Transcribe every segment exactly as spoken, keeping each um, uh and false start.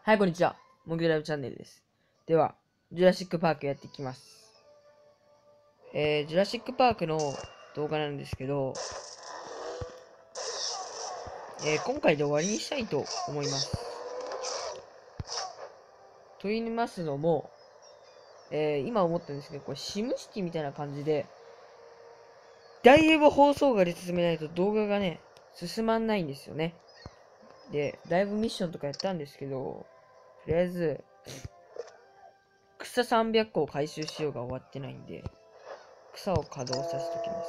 はい、こんにちは。モグライブチャンネルです。では、ジュラシックパークやっていきます。えー、ジュラシックパークの動画なんですけど、えー、今回で終わりにしたいと思います。と言いますのも、えー、今思ったんですけど、これシムシティみたいな感じで、だいぶ放送画で進めないと動画がね、進まんないんですよね。で、だいぶミッションとかやったんですけど、とりあえず、草さんびゃっこを回収しようが終わってないんで、草を稼働させておきます。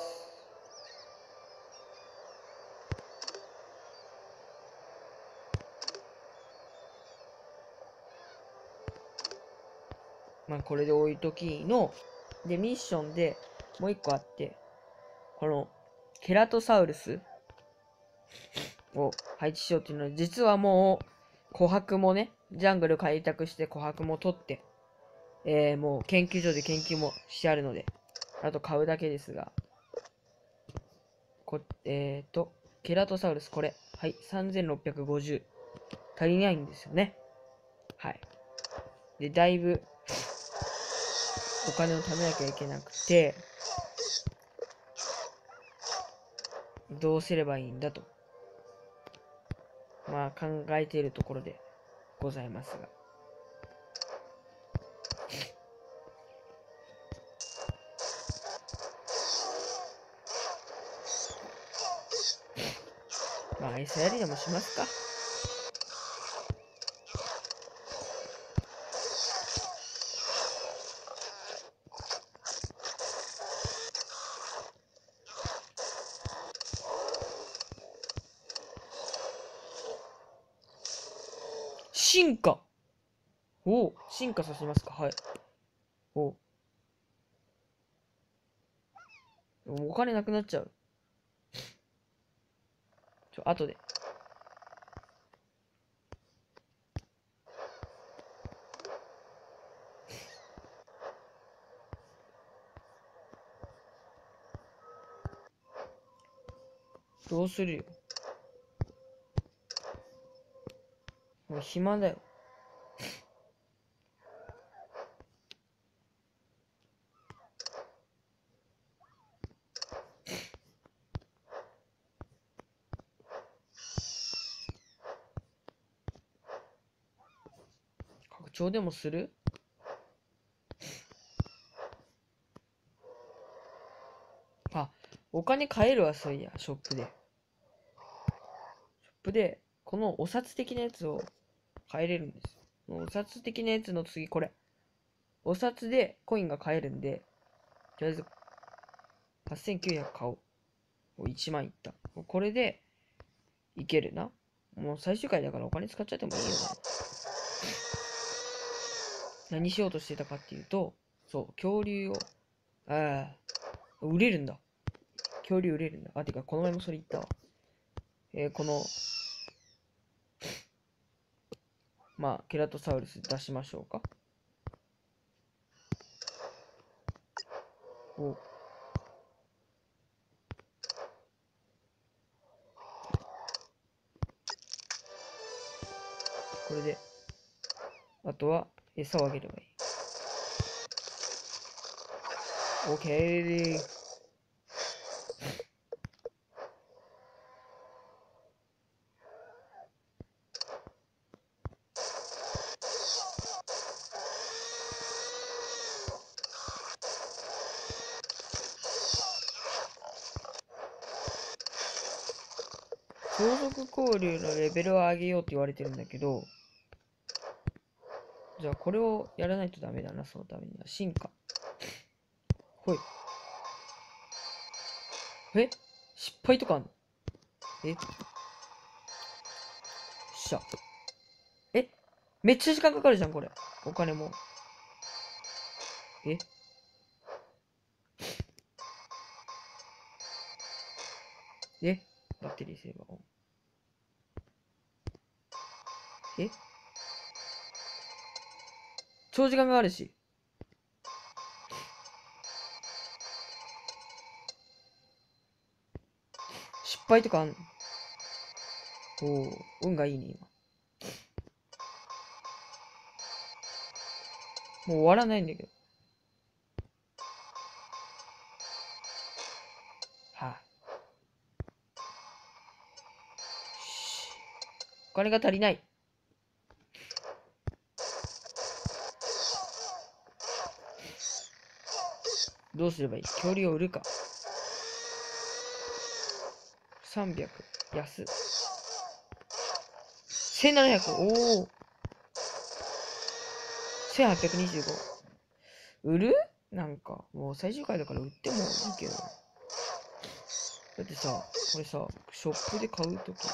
まあ、これで置いときの、で、ミッションでもう一個あって、この、ケラトサウルスを配置しようっていうのは、実はもう、琥珀もね、ジャングル開拓して琥珀も取って、えー、もう研究所で研究もしてあるので、あと買うだけですが、こ、えーと、ケラトサウルス、これ、はい、さんぜんろっぴゃくごじゅう。足りないんですよね。はい。で、だいぶ、お金を貯めなきゃいけなくて、どうすればいいんだと。まあ考えているところでございますが。まあ餌やりでもしますか。進化おお、進化させますか。はい。おお。お金なくなっちゃう。ちょ、後で。どうするよ。もう暇だよ。拡張でもする？あ、お金買えるわ、そういや、ショップで。ショップで、このお札的なやつを買えれるんですよ。お札的なやつの次、これ。お札でコインが買えるんで、とりあえず、はっせんきゅうひゃく買おう。おいちまんいった。これで、いけるな。もう最終回だからお金使っちゃってもいいよな。何しようとしてたかっていうと、そう、恐竜を、ああ、売れるんだ。恐竜売れるんだ。あ、てか、この前もそれ言ったわ。えー、この、まあ、ケラトサウルス出しましょうか。おこれで、あとは餌をあげればいい。オッケー。超速交流のレベルを上げようって言われてるんだけど、じゃあこれをやらないとダメだな、そのためには。進化。ほい。え失敗とかあんの？えっしゃ。えめっちゃ時間かかるじゃん、これ。お金も。ええバッテリーセーバーオン。え長時間があるし。失敗とかあんの？おお、運がいいね、今。 もう終わらないんだけど。はあ。お金が足りない。どうすればいい？恐竜を売るか。さんびゃく。安。せんななひゃく。おお。せんはっぴゃくにじゅうご。売る？なんか、もう最終回だから売ってもいいけど。だってさ、これさ、ショップで買うとき。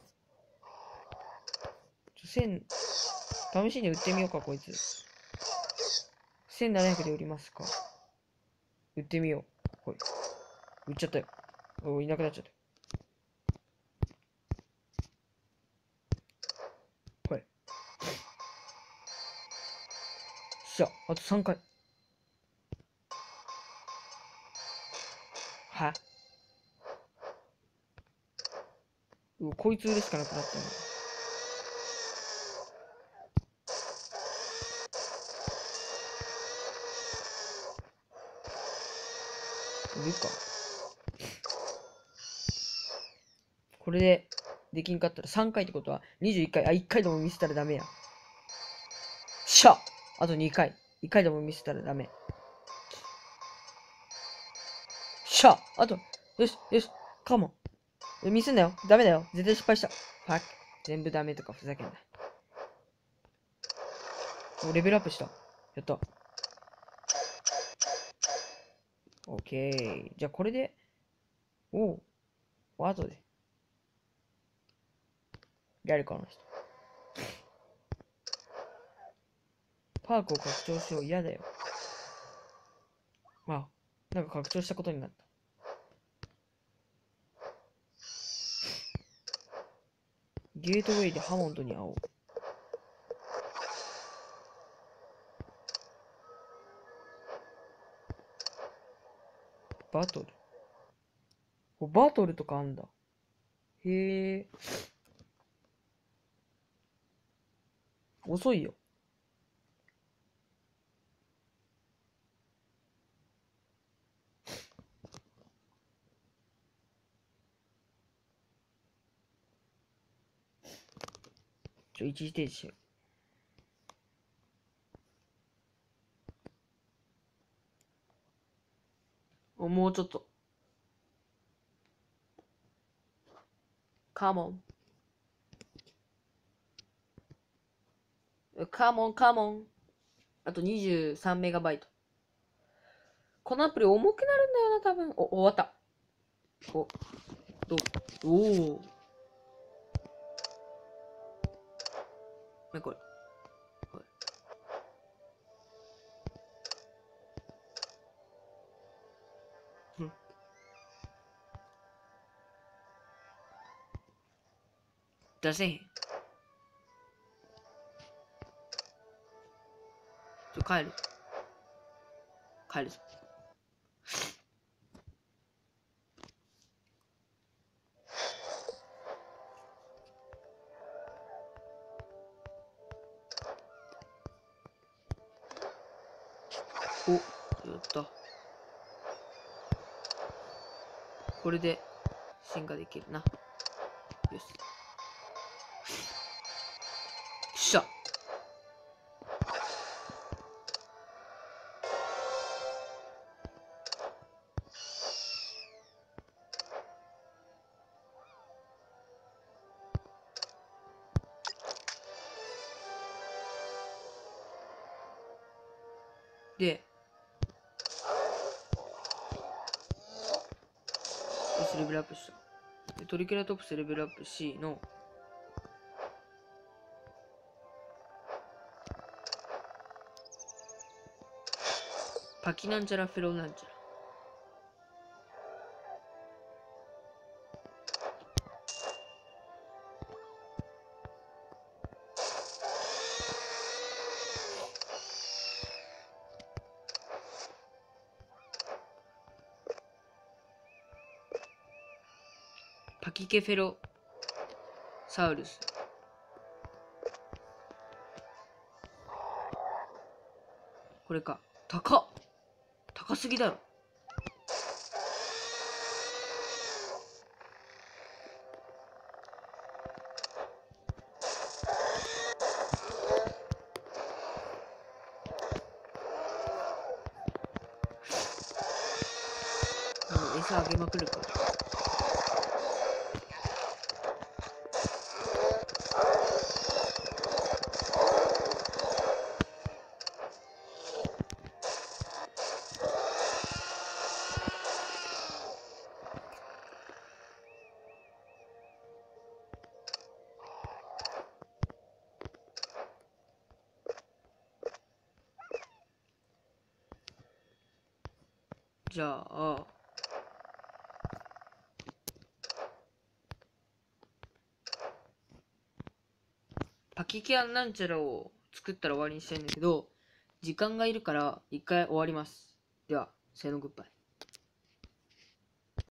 せん、試しに売ってみようか、こいつ。せんななひゃくで売りますか。売ってみよう。ほい。売っちゃったよ。おいなくなっちゃった。ほい。しゃ、あとさんかい。はうこいつ売るしかなくなったの。売るか。これでできんかったらさんかいってことはにじゅういっかい。あ、いっかいでも見せたらダメや。しゃあとにかい。いっかいでも見せたらダメ。しゃあと、よし、よし、カモン。ミスんなよ。ダメだよ。絶対失敗した。パック。全部ダメとかふざけんな。お、レベルアップした。やった。オッケー。じゃあこれで、おう、あとで。誰かの人。パークを拡張しよう。嫌だよ。まあ、なんか拡張したことになった。ゲートウェイでハモンドに会おう。バトル。お、バトルとかあんだ。へえ。遅いよ。ちょ、一時停止しよう。お、もうちょっと。カモン。カモン、カモン。あとにじゅうさんメガバイト。このアプリ重くなるんだよな、多分。お、終わった。お、どう、おお。ね、これ。これ。うん。出せへん。ちょ、帰る。帰るぞ。お、やった。これで進化できるな。よし。しゃ。で、よし、レベルアップした。で、トリケラトプスレベルアップ C の、パキなんちゃらフェロなんちゃら。パキケフェロサウルス。 これか。高っ。高すぎだろ。もう餌あげまくるから。じゃあ、パキキアンなんちゃらを作ったら終わりにしたいんだけど、時間がいるから一回終わります。では、せーのグッバイ。